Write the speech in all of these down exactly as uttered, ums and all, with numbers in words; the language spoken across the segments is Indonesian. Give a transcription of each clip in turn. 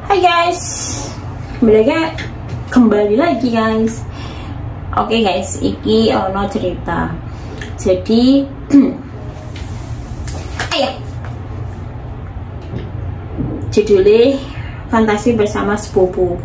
Hai guys, kembali lagi, kembali lagi guys. Oke guys, iki ono cerita. Jadi ayah judulnya Fantasi Bersama Sepupu.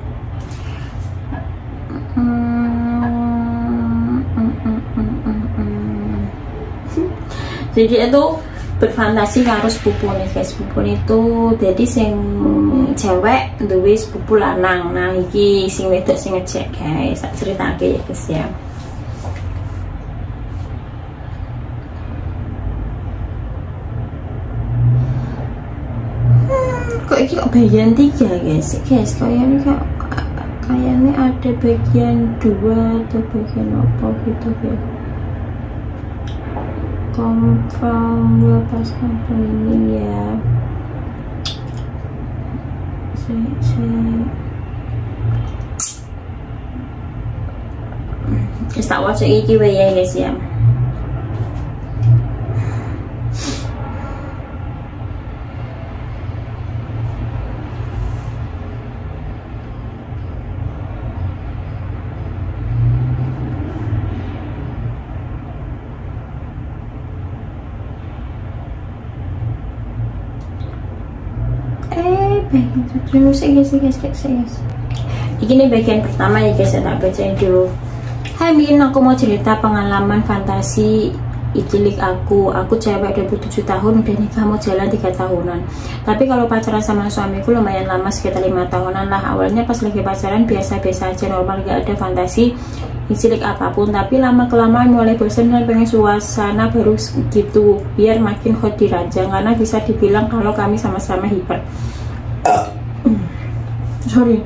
Jadi itu berfantasi karo sepupu nih guys. Sepupu itu jadi sing cewek duwe sepupu lanang. Nah iki sing wedok sing ngecek guys, tak ceritake ya guys ya. Hmm, kok iki kok bagian tiga guys guys kayaknya kok kayaknya ada bagian dua atau bagian apa gitu guys. Confirm lepaskan pelindung ya. Saya, saya... Terus tak watch iki wae ya guys ya. Bagian musik guys guys guys guys. Ini bagian pertama ya guys, saya tak bacain dulu. Hai Min, aku mau cerita pengalaman fantasi ikilik aku. Aku cewek dua puluh tujuh tahun, udah nikah mau jalan tiga tahunan. Tapi kalau pacaran sama suamiku lumayan lama, sekitar lima tahunan lah. Awalnya pas lagi pacaran biasa-biasa aja, normal, gak ada fantasi ikilik apapun. Tapi lama kelamaan mulai bosan dan pengen suasana baru gitu, biar makin hot di ranjang. Karena bisa dibilang kalau kami sama-sama hiper. Sorry.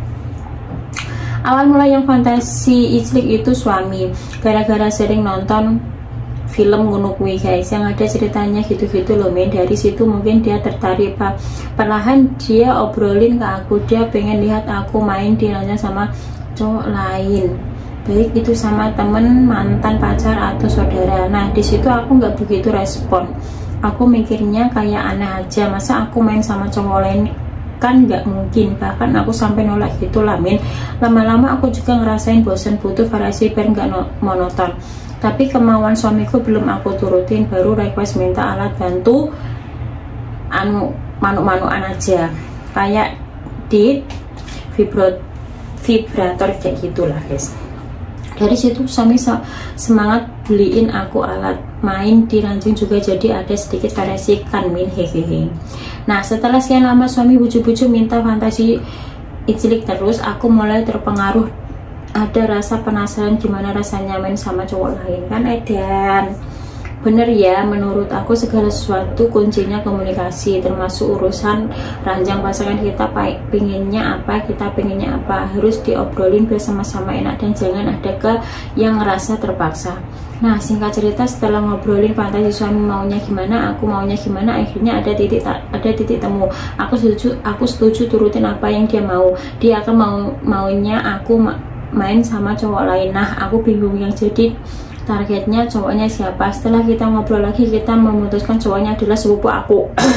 Awal mulai yang fantasi iclik itu suami, gara-gara sering nonton film ngono kuwi guys, yang ada ceritanya gitu-gitu loh men. Dari situ mungkin dia tertarik, Pak. Perlahan dia obrolin ke aku, dia pengen lihat aku main di ranjang sama cowok lain, baik itu sama temen, mantan, pacar atau saudara. Nah di situ aku nggak begitu respon. Aku mikirnya kayak aneh aja, masa aku main sama cowok lain, kan nggak mungkin. Bahkan aku sampai nolak gitu lah min. Lama-lama aku juga ngerasain bosen, butuh variasi biar nggak monoton. Tapi kemauan suamiku belum aku turutin, baru request minta alat bantu anu manuk-manukan aja, kayak di vibro vibrator kayak gitulah guys. Dari situ suami semangat beliin aku alat main di ranjang juga, jadi ada sedikit variasi kan min, hehehe. Nah setelah sekian lama suami buju-buju minta fantasi icilik terus, aku mulai terpengaruh. Ada rasa penasaran gimana rasanya main sama cowok lain kan edan. Bener ya, menurut aku segala sesuatu kuncinya komunikasi, termasuk urusan ranjang pasangan. Kita pinginnya apa, kita pinginnya apa, harus diobrolin bersama-sama enak, dan jangan ada ke yang ngerasa terpaksa. Nah singkat cerita, setelah ngobrolin fantasi suami maunya gimana, aku maunya gimana, akhirnya ada titik ada titik temu. Aku setuju, aku setuju turutin apa yang dia mau. Dia akan mau maunya aku ma main sama cowok lain. Nah aku bingung yang jadi targetnya cowoknya siapa. Setelah kita ngobrol lagi, kita memutuskan cowoknya adalah sepupu aku.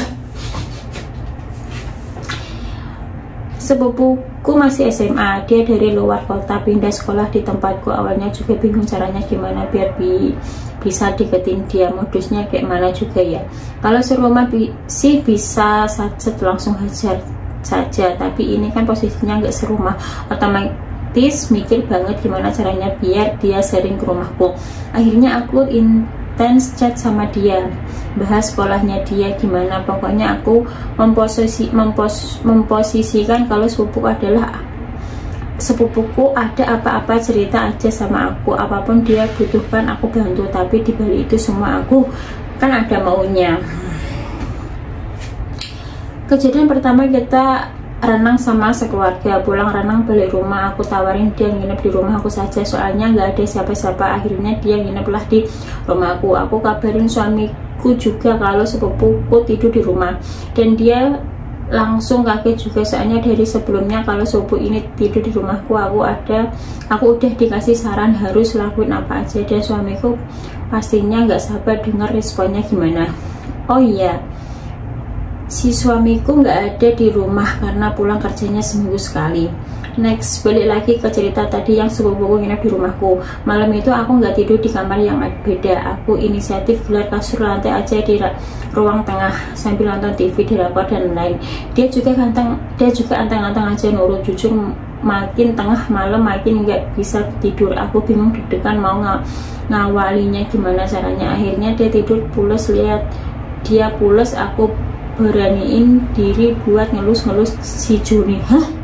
Sepupuku masih S M A, dia dari luar kota, pindah sekolah di tempatku. Awalnya juga bingung caranya gimana biar bi bisa deketin dia, modusnya kayak mana juga ya. Kalau serumah bi sih bisa saja langsung hajar saja, tapi ini kan posisinya nggak serumah, otomatis mikir banget gimana caranya biar dia sering ke rumahku. Akhirnya aku intens chat sama dia, bahas sekolahnya dia gimana. Pokoknya aku memposisi, mempos, memposisikan kalau sepupu adalah sepupuku, ada apa-apa cerita aja sama aku, apapun dia butuhkan aku bantu. Tapi dibalik itu semua aku kan ada maunya. Kejadian pertama, kita renang sama sekeluarga. Pulang renang balik rumah, aku tawarin dia nginep di rumah aku saja, soalnya nggak ada siapa-siapa. Akhirnya dia ngineplah di rumahku. Aku kabarin suamiku juga kalau sepupuku tidur di rumah, dan dia langsung kaget juga, soalnya dari sebelumnya kalau sepupu ini tidur di rumahku, aku ada aku udah dikasih saran harus lakuin apa aja, dan suamiku pastinya nggak sabar dengar responnya gimana. Oh iya, si suamiku nggak ada di rumah karena pulang kerjanya seminggu sekali. Next, balik lagi ke cerita tadi yang sepupuku nginep di rumahku. Malam itu aku nggak tidur di kamar yang beda. Aku inisiatif gelar kasur lantai aja di ruang tengah sambil nonton T V, drakor dan lain. Dia juga ganteng, dia juga anteng-anteng aja nurut. Jujur makin tengah malam makin nggak bisa tidur. Aku bingung deg-degan mau ng ngawalinya gimana caranya. Akhirnya dia tidur pules, lihat dia pules aku beraniin diri buat ngelus-ngelus si Joni. Hah?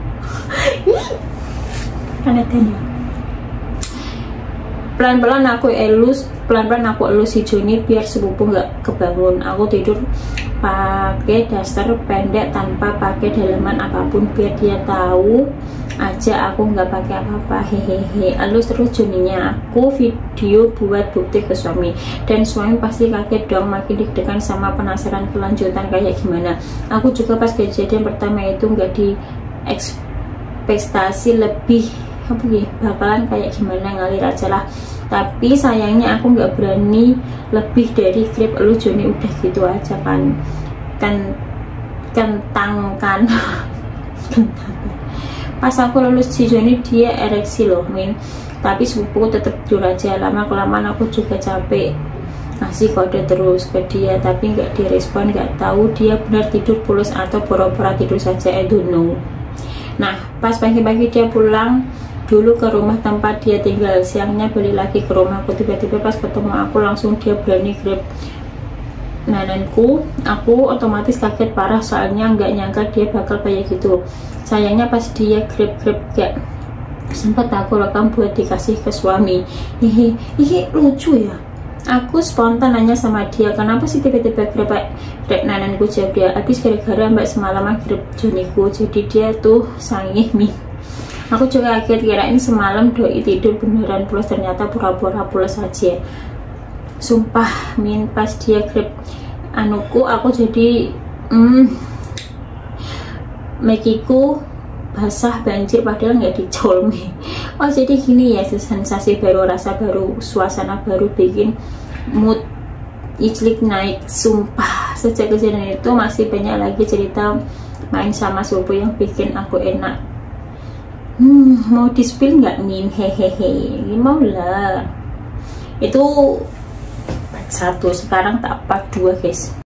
Pelan-pelan aku elus, pelan-pelan aku elus si Joni biar sepupu nggak kebangun. Aku tidur pakai daster pendek tanpa pakai dalaman apapun biar dia tahu aja aku nggak pakai apa-apa. Hehehe, elus terus Joninya. Aku video buat bukti ke suami, dan suami pasti kaget dong, makin deg-degan sama penasaran kelanjutan kayak gimana. Aku juga pas kejadian pertama itu nggak di ekspektasi lebih apa ya, bakalan kayak gimana, ngalir aja lah. Tapi sayangnya aku nggak berani lebih dari grab lu Joni, udah gitu aja kan. Kan kentang kan kentang. Pas aku lulus si Joni dia ereksi loh min, tapi sepupuku tetap tidur aja. Lama kelamaan aku juga capek ngasih kode terus ke dia tapi nggak direspon. Nggak tahu dia benar tidur pulas atau pura-pura tidur saja, I don't know. Nah, pas pagi-pagi dia pulang dulu ke rumah tempat dia tinggal. Siangnya balik lagi ke rumahku. Tiba-tiba pas ketemu aku langsung dia berani grab nenenku. Aku otomatis kaget parah soalnya nggak nyangka dia bakal kayak gitu. Sayangnya pas dia grab-grab gak sempat aku rekam buat dikasih ke suami. Hehe, ini lucu ya. Aku spontan nanya sama dia, kenapa sih tiba-tiba grab grab nenenku? Jawab dia, habis gara-gara mbak semalam grab Joniku, jadi dia tuh sangih mi. Aku juga kaget, kirain semalam doi tidur beneran pulas, ternyata pura-pura pulas aja. Sumpah min, pas dia grab anuku aku jadi hmm, mekiku basah banjir padahal nggak dicolmi. Oh jadi gini ya, sensasi baru, rasa baru, suasana baru bikin mood Iclik naik. Sumpah sejak kejadian itu masih banyak lagi cerita main sama sepupu yang bikin aku enak. Hmm, mau di spill nggak min? Hehehe, mau lah. Itu part satu, sekarang tak part dua guys.